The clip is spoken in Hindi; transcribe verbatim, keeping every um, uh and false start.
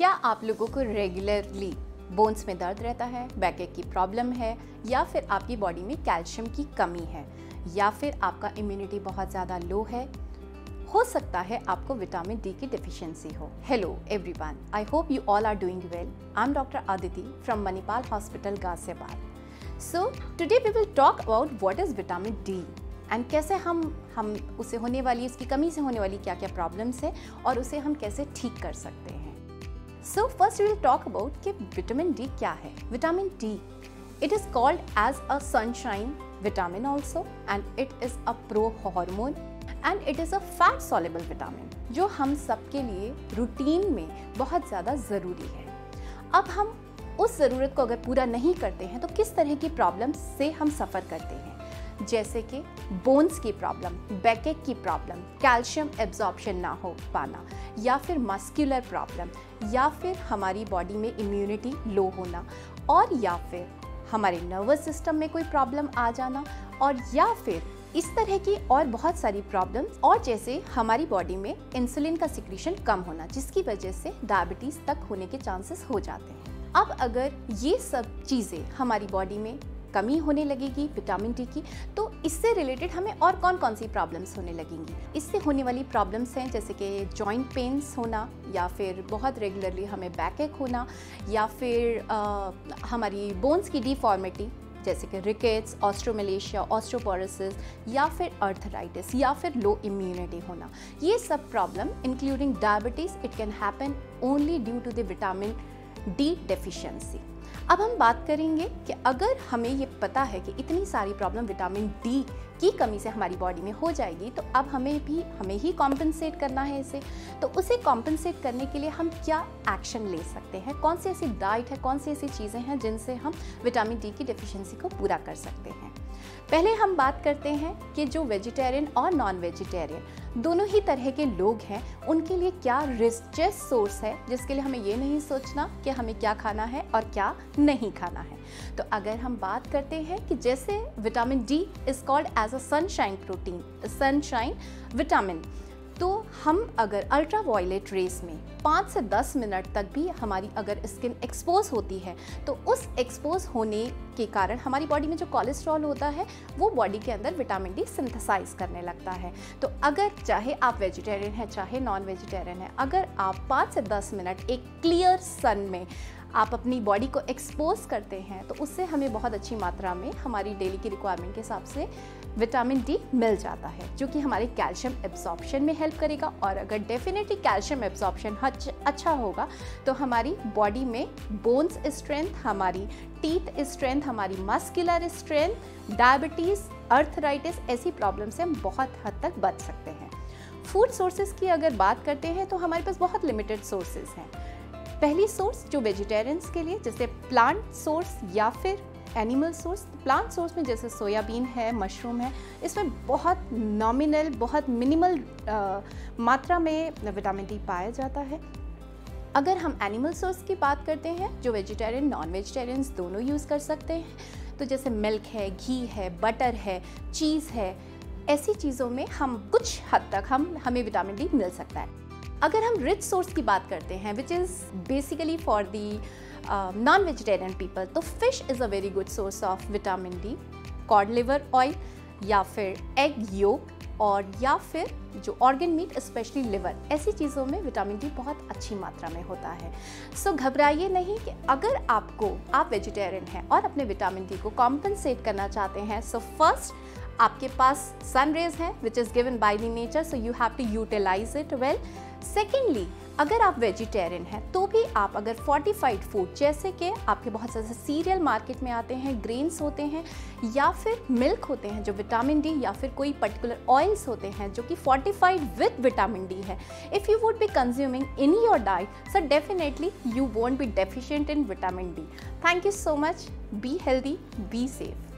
क्या आप लोगों को रेगुलरली बोन्स में दर्द रहता है, बैकएक की प्रॉब्लम है, या फिर आपकी बॉडी में कैल्शियम की कमी है, या फिर आपका इम्यूनिटी बहुत ज़्यादा लो है? हो सकता है आपको विटामिन डी की डिफिशियंसी हो। Hello everyone, I hope you all are doing well. I am doctor Aditi from Manipal hospital Ghaziabad. So today we will talk about what is vitamin D and कैसे हम हम उसे होने वाली उसकी कमी से होने वाली क्या क्या प्रॉब्लम्स है और उसे हम कैसे ठीक कर सकते हैं। So first we will talk about कि विटामिन डी क्या है। Vitamin D, it is called as a sunshine vitamin also, and it is a pro hormone and it is a fat soluble vitamin जो हम सबके लिए रूटीन में बहुत ज़्यादा ज़रूरी है। अब हम उस ज़रूरत को अगर पूरा नहीं करते हैं तो किस तरह की प्रॉब्लम से हम सफ़र करते हैं, जैसे कि बोन्स की प्रॉब्लम, बैकएक की प्रॉब्लम, कैल्शियम एब्जॉर्प्शन ना हो पाना, या फिर मस्कुलर प्रॉब्लम, या फिर हमारी बॉडी में इम्यूनिटी लो होना, और या फिर हमारे नर्वस सिस्टम में कोई प्रॉब्लम आ जाना, और या फिर इस तरह की और बहुत सारी प्रॉब्लम्स, और जैसे हमारी बॉडी में इंसुलिन का सिक्रीशन कम होना जिसकी वजह से डायबिटीज़ तक होने के चांसेस हो जाते हैं। अब अगर ये सब चीज़ें हमारी बॉडी में कमी होने लगेगी विटामिन डी की, तो इससे रिलेटेड हमें और कौन कौन सी प्रॉब्लम्स होने लगेंगी। इससे होने वाली प्रॉब्लम्स हैं जैसे कि जॉइंट पेन्स होना, या फिर बहुत रेगुलरली हमें बैकएक होना, या फिर आ, हमारी बोन्स की डिफॉर्मिटी जैसे कि रिकेट्स, ऑस्ट्रोमलेशिया, ऑस्ट्रोपोरोसिस, या फिर अर्थराइटिस, या फिर लो इम्यूनिटी होना। ये सब problem including diabetes, it can happen only due to the vitamin D deficiency. अब हम बात करेंगे कि अगर हमें ये पता है कि इतनी सारी प्रॉब्लम विटामिन डी की कमी से हमारी बॉडी में हो जाएगी, तो अब हमें भी हमें ही कॉम्पनसेट करना है इसे। तो उसे कॉम्पनसेट करने के लिए हम क्या एक्शन ले सकते हैं, कौन सी ऐसी डाइट है, कौन सी ऐसी चीज़ें हैं जिनसे हम विटामिन डी की डेफिशिएंसी को पूरा कर सकते हैं। पहले हम बात करते हैं कि जो वेजिटेरियन और नॉन वेजिटेरियन दोनों ही तरह के लोग हैं, उनके लिए क्या रिचेस्ट सोर्स है जिसके लिए हमें ये नहीं सोचना कि हमें क्या खाना है और क्या नहीं खाना है। तो अगर हम बात करते हैं कि जैसे vitamin D is called as a sunshine protein, sunshine vitamin, तो हम अगर अल्ट्रा वायलेट रेस में पाँच से दस मिनट तक भी हमारी अगर स्किन एक्सपोज होती है, तो उस एक्सपोज होने के कारण हमारी बॉडी में जो कोलेस्ट्रॉल होता है वो बॉडी के अंदर विटामिन डी सिंथेसाइज करने लगता है। तो अगर चाहे आप वेजिटेरियन हैं चाहे नॉन वेजिटेरियन हैं, अगर आप पाँच से दस मिनट एक क्लियर सन में आप अपनी बॉडी को एक्सपोज करते हैं, तो उससे हमें बहुत अच्छी मात्रा में हमारी डेली की रिक्वायरमेंट के हिसाब से विटामिन डी मिल जाता है, जो कि हमारे कैल्शियम एब्जॉर्प्शन में हेल्प करेगा। और अगर डेफिनेटली कैल्शियम एब्जॉर्प्शन अच्छा होगा तो हमारी बॉडी में बोन्स स्ट्रेंथ, हमारी टीथ स्ट्रेंथ, हमारी मस्कुलर स्ट्रेंथ, डायबिटीज़, अर्थराइटिस, ऐसी प्रॉब्लम से हम बहुत हद तक बच सकते हैं। फूड सोर्सेज की अगर बात करते हैं तो हमारे पास बहुत लिमिटेड सोर्सेज हैं। पहली सोर्स जो वेजिटेरियंस के लिए, जैसे प्लांट सोर्स या फिर एनिमल सोर्स। प्लांट सोर्स में जैसे सोयाबीन है, मशरूम है, इसमें बहुत नॉमिनल, बहुत मिनिमल मात्रा में विटामिन डी पाया जाता है। अगर हम एनिमल सोर्स की बात करते हैं जो वेजिटेरियन नॉन वेजिटेरियंस दोनों यूज़ कर सकते हैं, तो जैसे मिल्क है, घी है, बटर है, चीज़ है, ऐसी चीज़ों में हम कुछ हद तक हम हमें विटामिन डी मिल सकता है। अगर हम रिच सोर्स की बात करते हैं which is basically for the non vegetarian people, तो fish is a very good source of vitamin D. Cod liver oil, या फिर एग योक, और या फिर जो ऑर्गन मीट स्पेशली लिवर, ऐसी चीज़ों में विटामिन डी बहुत अच्छी मात्रा में होता है। सो so, घबराइए नहीं कि अगर आपको आप वेजिटेरियन हैं और अपने विटामिन डी को कॉम्पनसेट करना चाहते हैं, सो so फर्स्ट आपके पास सन रेज हैं which is given by the nature, so you have to utilize it well. Secondly, अगर आप वेजिटेरियन हैं तो भी आप अगर फोर्टिफाइड फूड जैसे कि आपके बहुत सारे सीरियल मार्केट में आते हैं, ग्रेन्स होते हैं, या फिर मिल्क होते हैं जो विटामिन डी, या फिर कोई पर्टिकुलर ऑयल्स होते हैं जो कि फोर्टिफाइड विद विटामिन डी है, if you would be consuming in your diet, so definitely you won't be deficient in vitamin D. Thank you so much, be healthy, be safe.